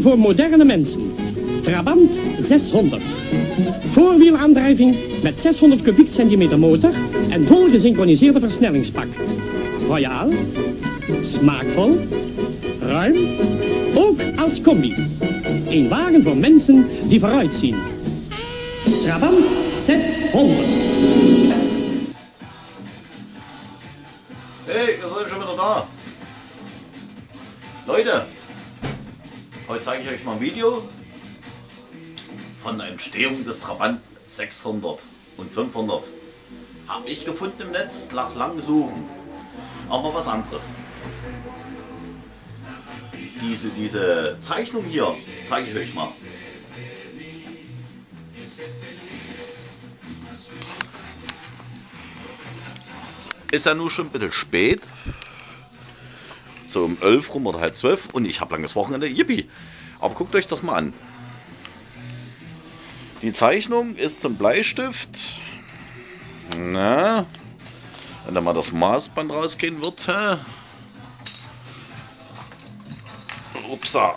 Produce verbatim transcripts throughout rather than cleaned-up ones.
voor moderne mensen. Trabant zeshonderd. Voorwielaandrijving met zeshonderd kubiek centimeter motor en vol gesynchroniseerde versnellingspak. Royaal, smaakvol, ruim, ook als combi. Een wagen voor mensen die vooruitzien. Trabant zeshonderd. Hey, wir sind schon wieder da. Leute, heute zeige ich euch mal ein Video von der Entstehung des Trabant sechshundert und fünfhundert. Habe ich gefunden im Netz, nach langem Suchen. Aber was anderes. Diese, diese Zeichnung hier zeige ich euch mal. Ist ja nun schon ein bisschen spät. So um elf rum oder halb zwölf und ich habe langes Wochenende. Yippie! Aber guckt euch das mal an. Die Zeichnung ist zum Bleistift. Na, wenn da mal das Maßband rausgehen wird. Hä? Upsa.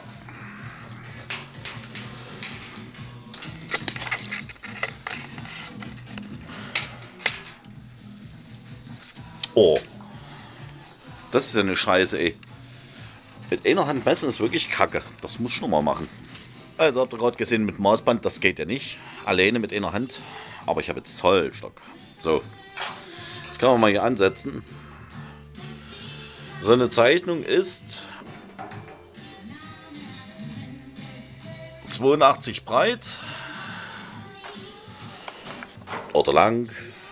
Oh. Das ist ja eine Scheiße, ey. Mit einer Hand messen ist wirklich kacke. Das muss ich noch mal machen. Also habt ihr gerade gesehen, mit Maßband, das geht ja nicht. Alleine mit einer Hand. Aber ich habe jetzt Zollstock. So. Jetzt kann man mal hier ansetzen. So eine Zeichnung ist zweiundachtzig breit. Oder lang.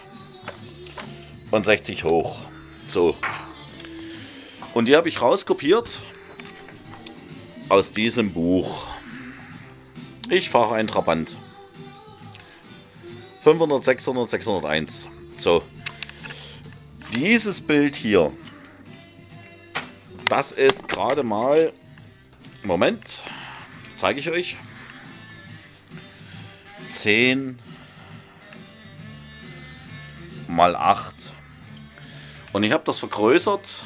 Und sechzig hoch. So. Und die habe ich rauskopiert aus diesem Buch. Ich fahre ein Trabant. fünfhundert, sechshundert, sechshunderteins. So. Dieses Bild hier, das ist gerade mal, Moment, zeige ich euch, zehn mal acht. Und ich habe das vergrößert.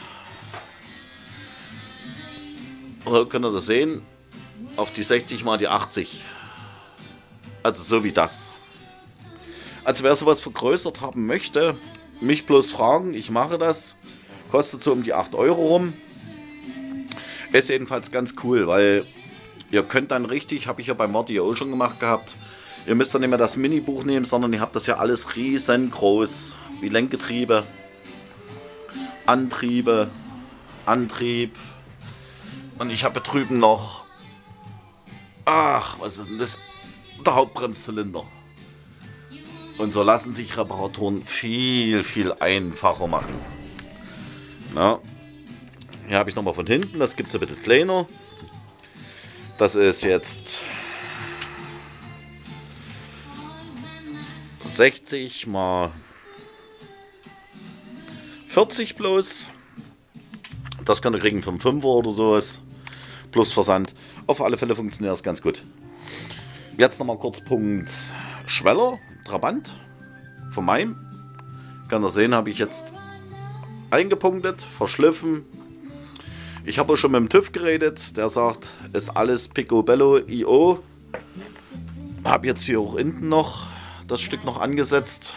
Oder könnt ihr das sehen? Auf die sechzig mal die achtzig. Also so wie das. Also wer sowas vergrößert haben möchte, mich bloß fragen. Ich mache das. Kostet so um die acht Euro rum. Ist jedenfalls ganz cool, weil ihr könnt dann richtig, habe ich ja beim Warti auch schon gemacht gehabt. Ihr müsst dann nicht mehr das Mini-Buch nehmen, sondern ihr habt das ja alles riesengroß. Wie Lenkgetriebe, Antriebe, Antrieb. Und ich habe drüben noch, ach, was ist denn das? Der Hauptbremszylinder. Und so lassen sich Reparaturen viel, viel einfacher machen. Ja. Hier habe ich nochmal von hinten, das gibt es ein bisschen kleiner. Das ist jetzt sechzig mal vierzig bloß. Das könnt ihr kriegen für einen Fünfer oder sowas. Plus Versand. Auf alle Fälle funktioniert das ganz gut. Jetzt nochmal kurz Punkt Schweller, Trabant. Von meinem. Könnt ihr sehen, habe ich jetzt eingepunktet, verschliffen. Ich habe auch schon mit dem TÜV geredet. Der sagt, ist alles Picobello I O. Habe jetzt hier auch hinten noch das Stück noch angesetzt.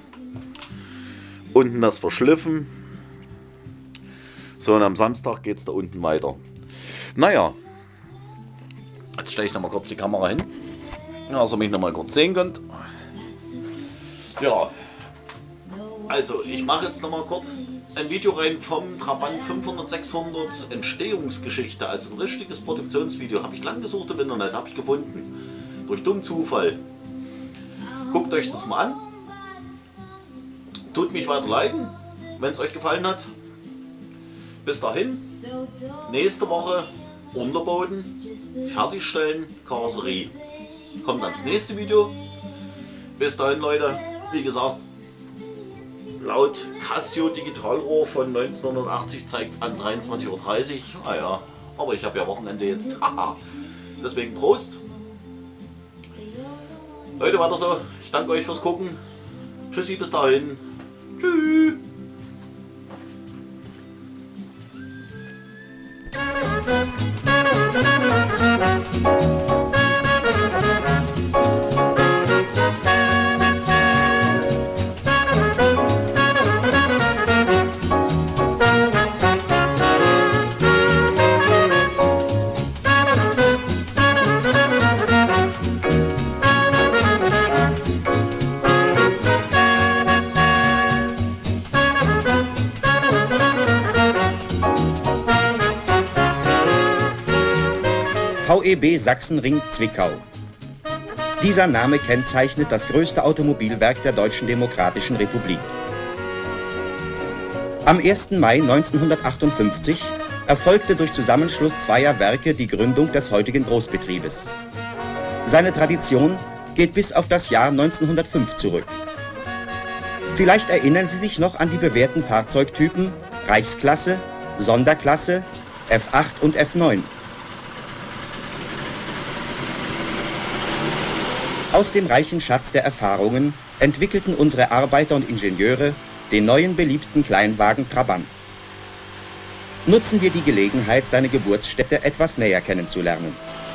Unten das verschliffen. So, und am Samstag geht es da unten weiter. Naja, jetzt stelle ich noch mal kurz die Kamera hin, dass ihr mich noch mal kurz sehen könnt. Ja, also ich mache jetzt noch mal kurz ein Video rein vom Trabant fünfhundert, sechshundert Entstehungsgeschichte. Also ein richtiges Produktionsvideo. Habe ich lang gesucht im Internet, habe ich gefunden. Durch dummen Zufall. Guckt euch das mal an. Tut mich weiter liken, wenn es euch gefallen hat. Bis dahin, nächste Woche Unterboden, fertigstellen, Karosserie. Kommt ans nächste Video. Bis dahin, Leute, wie gesagt, laut Casio Digitalrohr von neunzehnhundertachtzig zeigt es an dreiundzwanzig Uhr dreißig. Ah ja, aber ich habe ja Wochenende jetzt. Deswegen Prost. Leute, weiter so. Ich danke euch fürs Gucken. Tschüssi, bis dahin. Tschüss. Thank you. V E B Sachsenring Zwickau. Dieser Name kennzeichnet das größte Automobilwerk der Deutschen Demokratischen Republik. Am ersten Mai neunzehnhundertachtundfünfzig erfolgte durch Zusammenschluss zweier Werke die Gründung des heutigen Großbetriebes. Seine Tradition geht bis auf das Jahr neunzehnhundertfünf zurück. Vielleicht erinnern Sie sich noch an die bewährten Fahrzeugtypen Reichsklasse, Sonderklasse, F acht und F neun. Aus dem reichen Schatz der Erfahrungen entwickelten unsere Arbeiter und Ingenieure den neuen beliebten Kleinwagen Trabant. Nutzen wir die Gelegenheit, seine Geburtsstätte etwas näher kennenzulernen.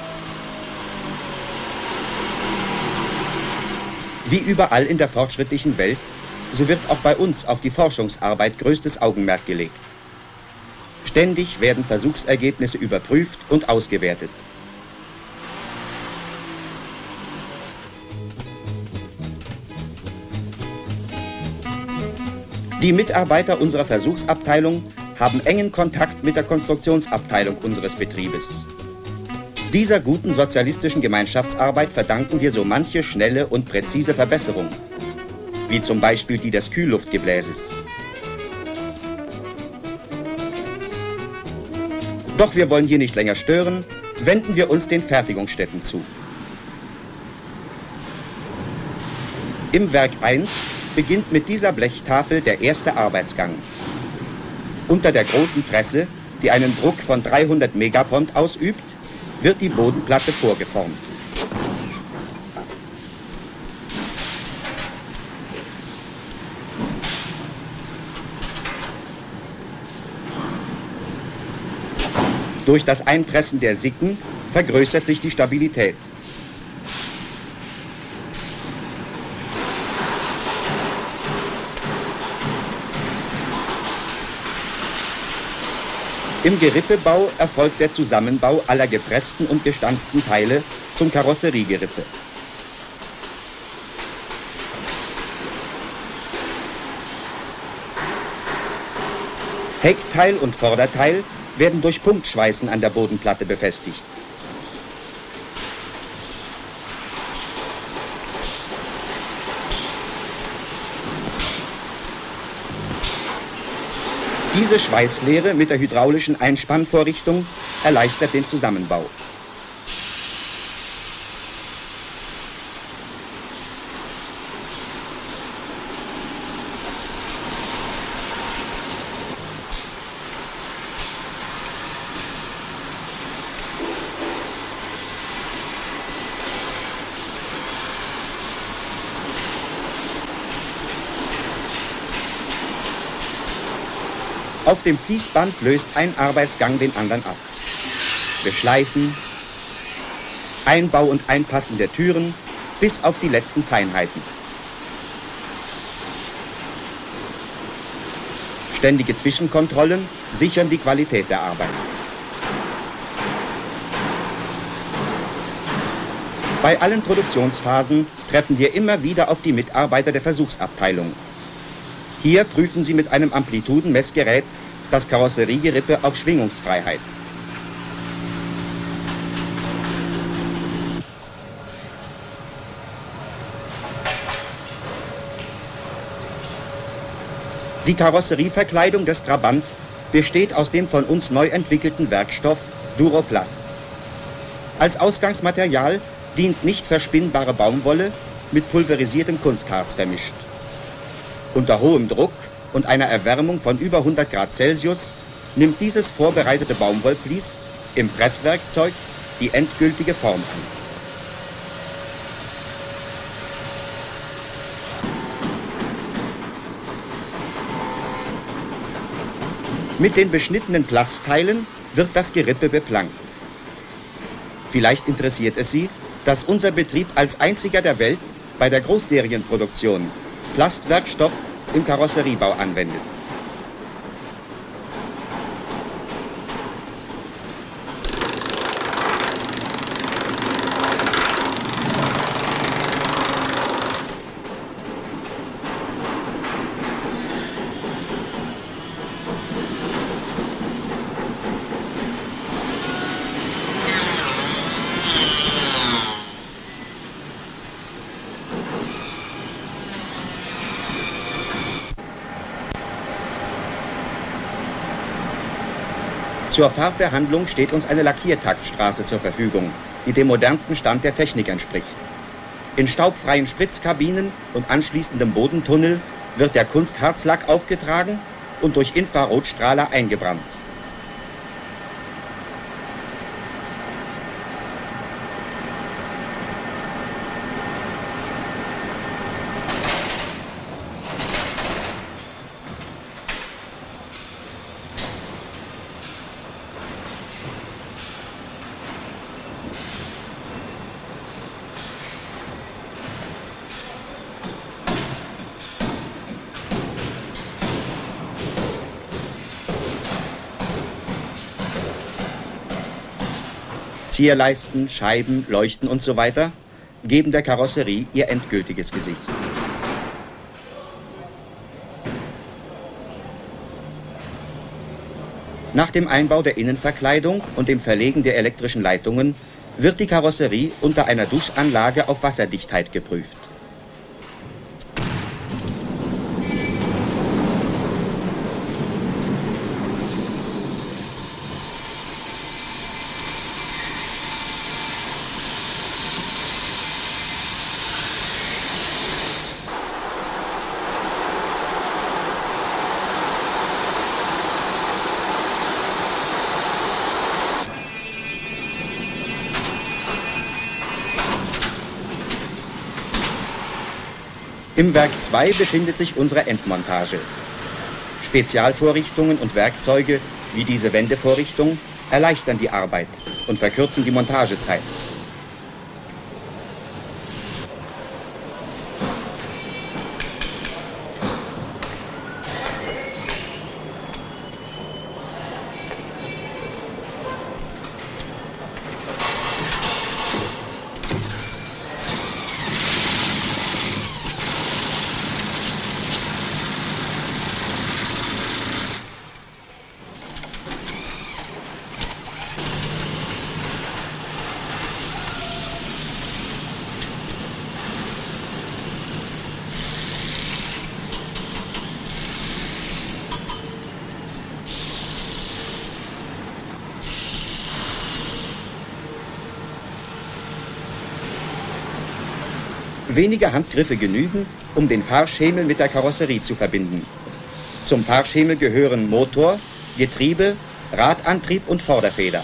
Wie überall in der fortschrittlichen Welt, so wird auch bei uns auf die Forschungsarbeit größtes Augenmerk gelegt. Ständig werden Versuchsergebnisse überprüft und ausgewertet. Die Mitarbeiter unserer Versuchsabteilung haben engen Kontakt mit der Konstruktionsabteilung unseres Betriebes. Dieser guten sozialistischen Gemeinschaftsarbeit verdanken wir so manche schnelle und präzise Verbesserung, wie zum Beispiel die des Kühlluftgebläses. Doch wir wollen hier nicht länger stören, wenden wir uns den Fertigungsstätten zu. Im Werk eins beginnt mit dieser Blechtafel der erste Arbeitsgang. Unter der großen Presse, die einen Druck von dreihundert Megapond ausübt, wird die Bodenplatte vorgeformt. Durch das Einpressen der Sicken vergrößert sich die Stabilität. Im Gerippebau erfolgt der Zusammenbau aller gepressten und gestanzten Teile zum Karosseriegerippe. Heckteil und Vorderteil werden durch Punktschweißen an der Bodenplatte befestigt. Diese Schweißlehre mit der hydraulischen Einspannvorrichtung erleichtert den Zusammenbau. Auf dem Fließband löst ein Arbeitsgang den anderen ab. Beschleifen, Einbau und Einpassen der Türen bis auf die letzten Feinheiten. Ständige Zwischenkontrollen sichern die Qualität der Arbeit. Bei allen Produktionsphasen treffen wir immer wieder auf die Mitarbeiter der Versuchsabteilung. Hier prüfen sie mit einem Amplitudenmessgerät das Karosseriegerippe auf Schwingungsfreiheit. Die Karosserieverkleidung des Trabant besteht aus dem von uns neu entwickelten Werkstoff Duroplast. Als Ausgangsmaterial dient nicht verspinnbare Baumwolle mit pulverisiertem Kunstharz vermischt. Unter hohem Druck und einer Erwärmung von über hundert Grad Celsius nimmt dieses vorbereitete Baumwollvlies im Presswerkzeug die endgültige Form an. Mit den beschnittenen Plastteilen wird das Gerippe beplankt. Vielleicht interessiert es Sie, dass unser Betrieb als einziger der Welt bei der Großserienproduktion Plastwerkstoff im Karosseriebau anwendet. Zur Farbbehandlung steht uns eine Lackiertaktstraße zur Verfügung, die dem modernsten Stand der Technik entspricht. In staubfreien Spritzkabinen und anschließendem Bodentunnel wird der Kunstharzlack aufgetragen und durch Infrarotstrahler eingebrannt. Zierleisten, Scheiben, Leuchten und so weiter geben der Karosserie ihr endgültiges Gesicht. Nach dem Einbau der Innenverkleidung und dem Verlegen der elektrischen Leitungen wird die Karosserie unter einer Duschanlage auf Wasserdichtheit geprüft. Im Werk zwei befindet sich unsere Endmontage. Spezialvorrichtungen und Werkzeuge, wie diese Wendevorrichtung, erleichtern die Arbeit und verkürzen die Montagezeit. Wenige Handgriffe genügen, um den Fahrschemel mit der Karosserie zu verbinden. Zum Fahrschemel gehören Motor, Getriebe, Radantrieb und Vorderfeder.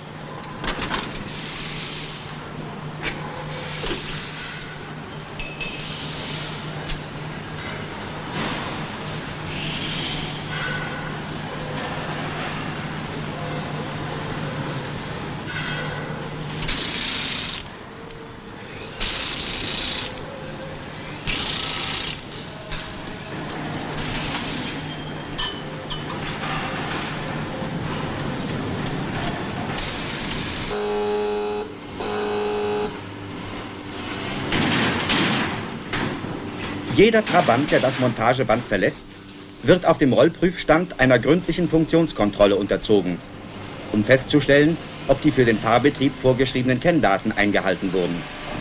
Jeder Trabant, der das Montageband verlässt, wird auf dem Rollprüfstand einer gründlichen Funktionskontrolle unterzogen, um festzustellen, ob die für den Fahrbetrieb vorgeschriebenen Kenndaten eingehalten wurden.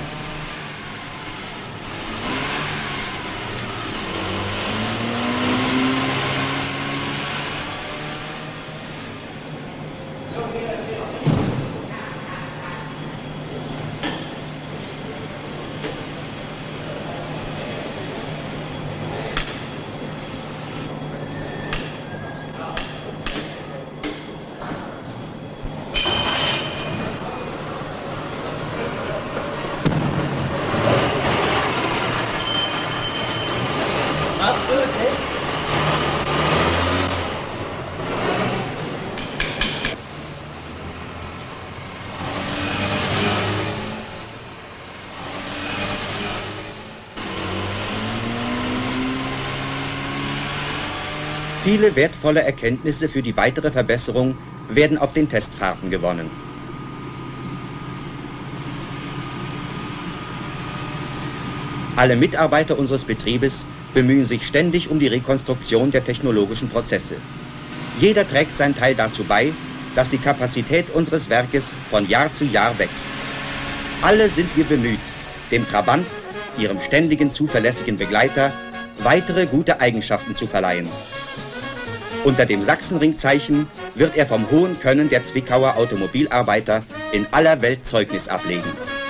Viele wertvolle Erkenntnisse für die weitere Verbesserung werden auf den Testfahrten gewonnen. Alle Mitarbeiter unseres Betriebes bemühen sich ständig um die Rekonstruktion der technologischen Prozesse. Jeder trägt seinen Teil dazu bei, dass die Kapazität unseres Werkes von Jahr zu Jahr wächst. Alle sind wir bemüht, dem Trabant, ihrem ständigen, zuverlässigen Begleiter, weitere gute Eigenschaften zu verleihen. Unter dem Sachsenringzeichen wird er vom hohen Können der Zwickauer Automobilarbeiter in aller Welt Zeugnis ablegen.